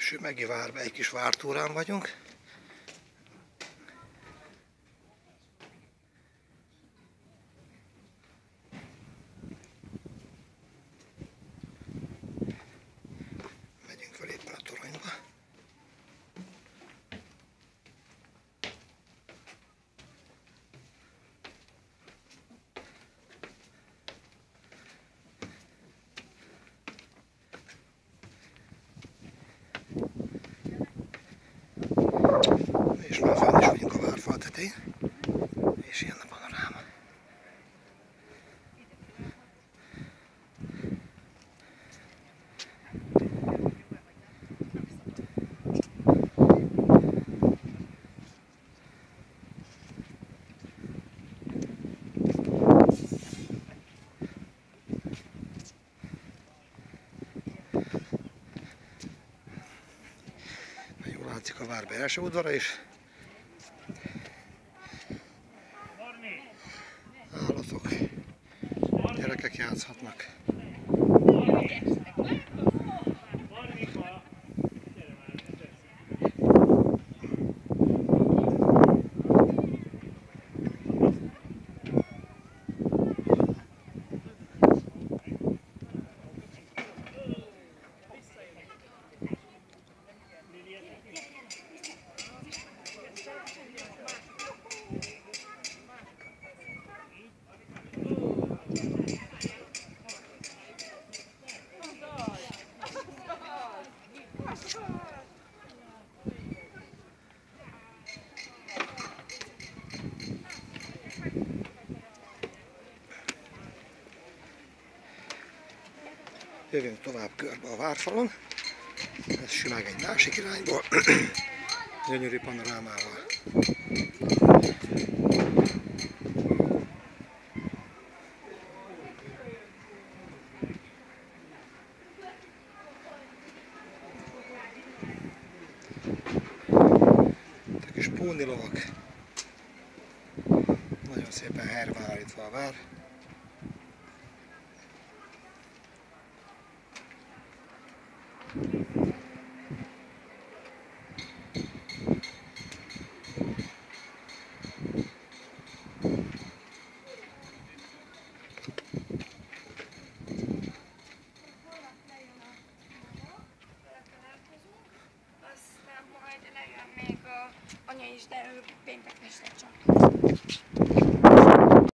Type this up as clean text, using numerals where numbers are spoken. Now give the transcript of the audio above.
Sümegi várba egy kis vártúrán vagyunk. Megyünk fel éppen a toronyba. És már fenn is vagyunk a várfal tetején, és ilyen a panoráma. Jól látszik a vár belső udvara is. Állatok, gyerekek játszhatnak. Jövünk tovább körbe a várfalon, ez Sümeg egy másik irányból, gyönyörű panorámával. A kis pónilovak, nagyon szépen helyre van állítva a vár.